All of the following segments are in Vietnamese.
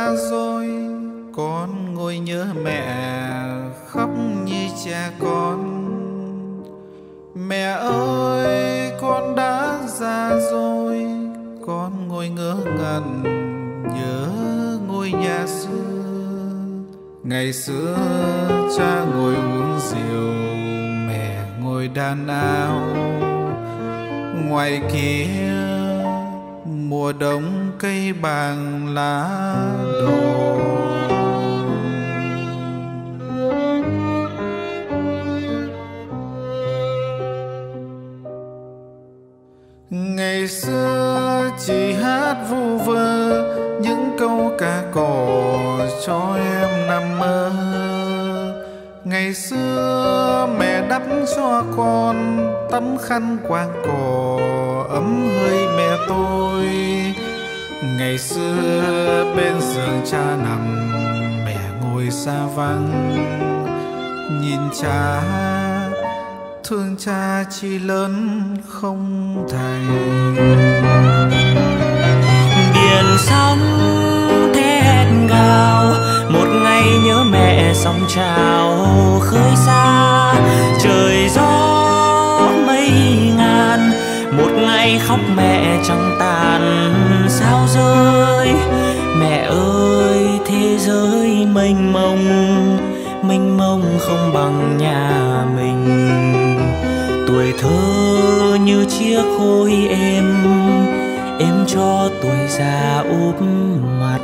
già rồi, con ngồi nhớ mẹ khóc như cha con. Mẹ ơi con đã già rồi, con ngồi ngỡ ngẩn nhớ ngôi nhà xưa. Ngày xưa cha ngồi uống rượu, mẹ ngồi đan áo. Ngoài kia mùa đông cây bàng lá đổ. Ngày xưa chỉ hát vu vơ những câu ca cổ cho em nằm mơ. Ngày xưa mẹ đắp cho con tấm khăn quàng cổ ấm hơi mẹ tôi. Ngày xưa bên giường cha nằm, mẹ ngồi xa vắng. Nhìn cha thương cha chi lớn không thành. Biển sóng thét gào, một ngày nhớ mẹ sóng trào khơi xa. Trời gió mây ngàn, một ngày khóc mẹ trăng tàn sao rơi. Mẹ ơi thế giới mênh mông không bằng nhà mình. Tuổi thơ như chiếc gối êm cho tuổi già úp mặt.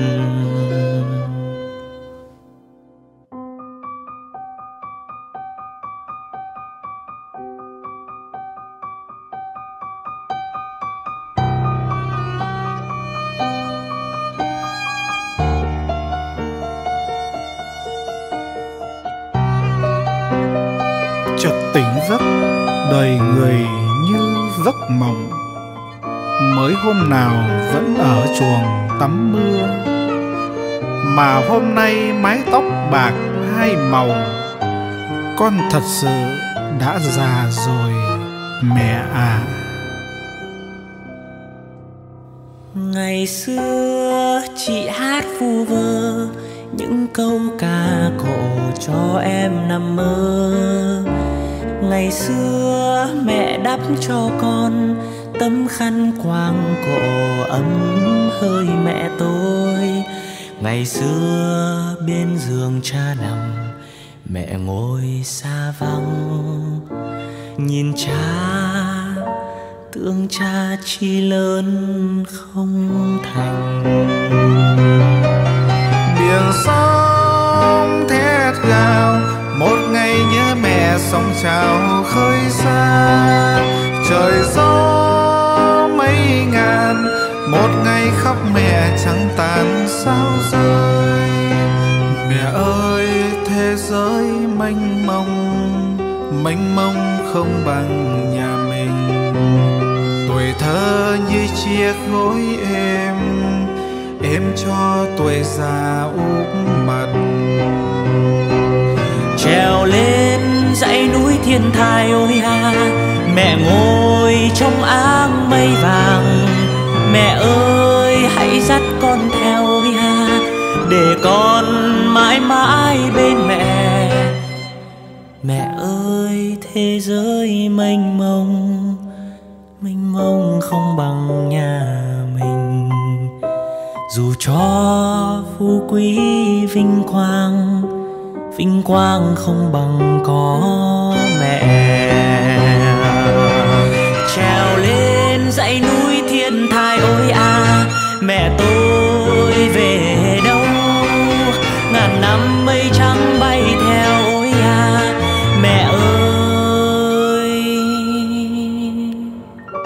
Chợt tỉnh giấc đời người như giấc mộng. Mới hôm nào vẫn ở chuồng tắm mưa, mà hôm nay mái tóc bạc hai màu. Con thật sự đã già rồi mẹ à. Ngày xưa chị hát vu vơ những câu ca cổ cho em nằm mơ. Ngày xưa mẹ đắp cho con tấm khăn quàng cổ ấm hơi mẹ tôi. Ngày xưa bên giường cha nằm, mẹ ngồi xa vắng. Nhìn cha thương cha chi lớn không thành. Biển sóng thét gào, một ngày nhớ mẹ sóng trào khơi xa. Trời gió mây ngàn, một ngày khóc mẹ trắng tàn sao rơi. Mẹ ơi thế giới mênh mông không bằng nhà mình. Tuổi thơ như chiếc gối êm cho tuổi già úp mặt. Trèo lên dãy núi thiên thai ôi ha, mẹ ngồi trong áng mây vàng. Mẹ ơi hãy dắt con theo ôi ha, để con mãi mãi bên mẹ. Mẹ ơi thế giới mênh mông không bằng nhà mình. Dù cho phú quý vinh quang không bằng có mẹ. Trèo lên dãy núi thiên thai ôi à, mẹ tôi về đâu? Ngàn năm mây trắng bay theo ôi à, mẹ ơi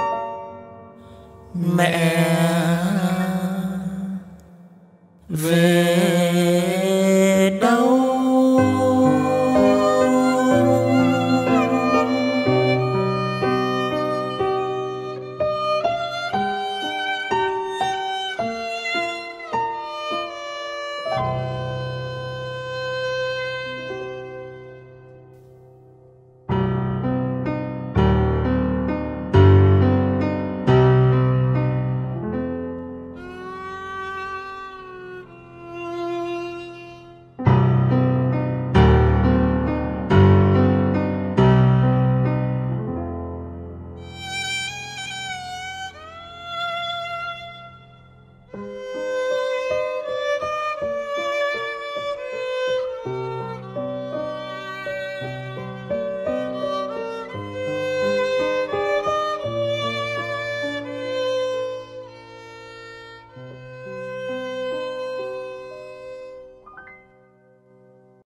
mẹ về